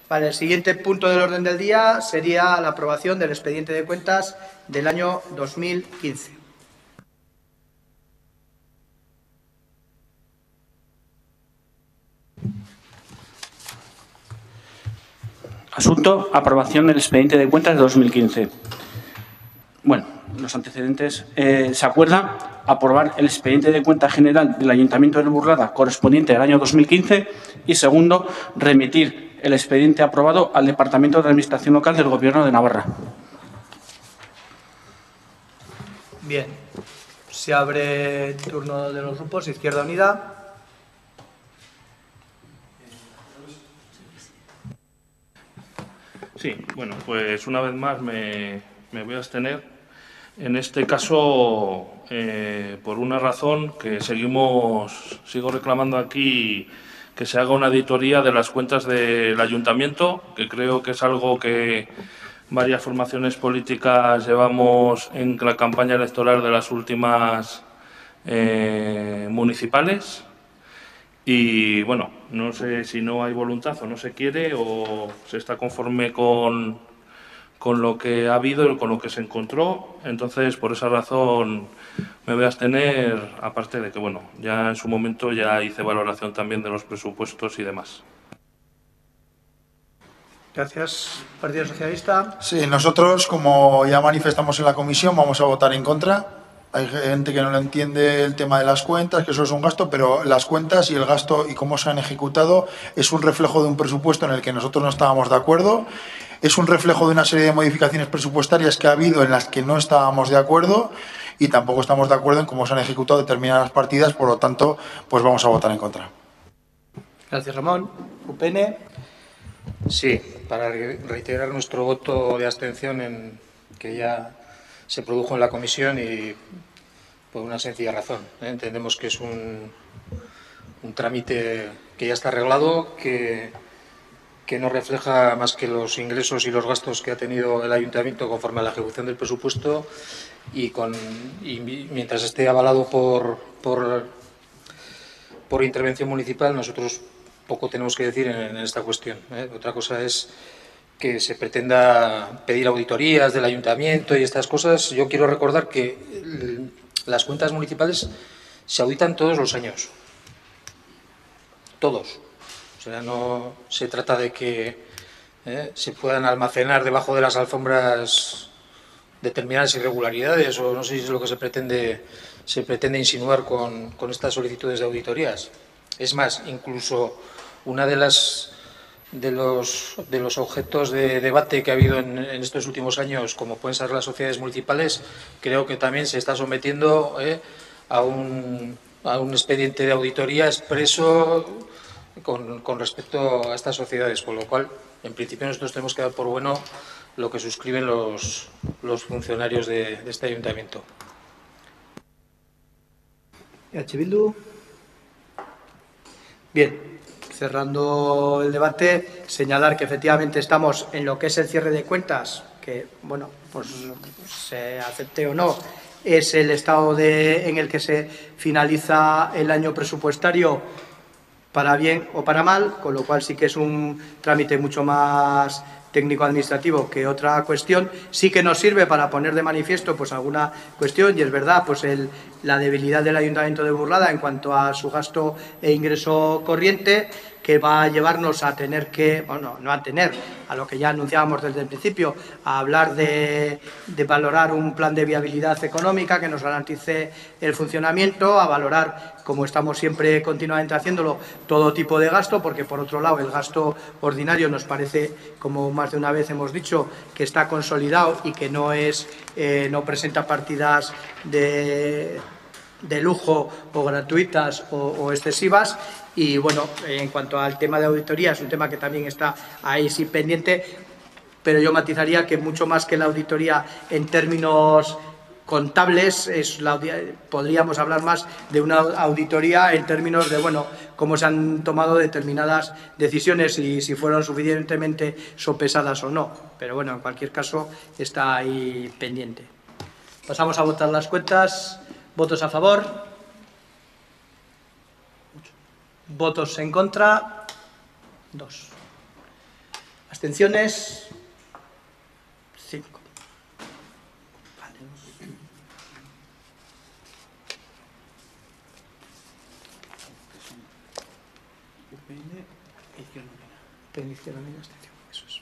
Vale, el siguiente punto del orden del día sería la aprobación del expediente de cuentas del año 2015. Asunto: aprobación del expediente de cuentas de 2015. Bueno, los antecedentes. Se acuerda aprobar el expediente de cuenta general del Ayuntamiento de Burlada correspondiente al año 2015 y, segundo, remitir el expediente aprobado al Departamento de Administración Local del Gobierno de Navarra. Bien, se abre el turno de los grupos. Izquierda Unida. Sí, bueno, pues una vez más me voy a abstener. En este caso, por una razón que sigo reclamando aquí que se haga una auditoría de las cuentas del ayuntamiento, que creo que es algo que varias formaciones políticas llevamos en la campaña electoral de las últimas municipales. Y bueno, no sé si no hay voluntad o no se quiere o se está conforme con lo que ha habido y con lo que se encontró. Entonces, por esa razón me voy a abstener, aparte de que, bueno, ya en su momento ya hice valoración también de los presupuestos y demás. Gracias. Partido Socialista. Sí, nosotros, como ya manifestamos en la comisión, vamos a votar en contra. Hay gente que no lo entiende el tema de las cuentas, que eso es un gasto, pero las cuentas y el gasto y cómo se han ejecutado es un reflejo de un presupuesto en el que nosotros no estábamos de acuerdo. Es un reflejo de una serie de modificaciones presupuestarias que ha habido en las que no estábamos de acuerdo y tampoco estamos de acuerdo en cómo se han ejecutado determinadas partidas, por lo tanto, pues vamos a votar en contra. Gracias, Ramón. UPN. Sí, para reiterar nuestro voto de abstención que ya se produjo en la comisión y por una sencilla razón. Entendemos que es un trámite que ya está arreglado, que no refleja más que los ingresos y los gastos que ha tenido el ayuntamiento conforme a la ejecución del presupuesto y mientras esté avalado por intervención municipal, nosotros poco tenemos que decir en esta cuestión. Otra cosa es que se pretenda pedir auditorías del ayuntamiento y estas cosas. Yo quiero recordar que las cuentas municipales se auditan todos los años. Todos. O sea, no se trata de que se puedan almacenar debajo de las alfombras determinadas irregularidades, o no sé si es lo que se pretende insinuar con estas solicitudes de auditorías. Es más, incluso una de los objetos de debate que ha habido en estos últimos años, como pueden ser las sociedades municipales, creo que también se está sometiendo a un expediente de auditoría expreso con respecto a estas sociedades, con lo cual, en principio, nosotros tenemos que dar por bueno lo que suscriben los funcionarios de este ayuntamiento. EH Bildu. Bien, cerrando el debate, señalar que efectivamente estamos en lo que es el cierre de cuentas, que, bueno, pues se acepte o no, es el estado en el que se finaliza el año presupuestario para bien o para mal, con lo cual sí que es un trámite mucho más técnico-administrativo que otra cuestión. Sí que nos sirve para poner de manifiesto pues alguna cuestión, y es verdad, pues la debilidad del Ayuntamiento de Burlada en cuanto a su gasto e ingreso corriente, que va a llevarnos a tener que, bueno, no a tener, a lo que ya anunciábamos desde el principio, a hablar de valorar un plan de viabilidad económica que nos garantice el funcionamiento, a valorar, como estamos siempre continuamente haciéndolo, todo tipo de gasto, porque por otro lado el gasto ordinario nos parece, como más de una vez hemos dicho, que está consolidado y que no presenta partidas de lujo o gratuitas o excesivas. Y bueno, en cuanto al tema de auditoría, es un tema que también está ahí sí pendiente, pero yo matizaría que mucho más que la auditoría en términos contables, podríamos hablar más de una auditoría en términos de, bueno, cómo se han tomado determinadas decisiones y si fueron suficientemente sopesadas o no. Pero bueno, en cualquier caso está ahí pendiente. Pasamos a votar las cuentas. ¿Votos a favor? ¿Votos en contra? 2. ¿Abstenciones? 5. Vale. Izquierda Unida, abstención. Eso es.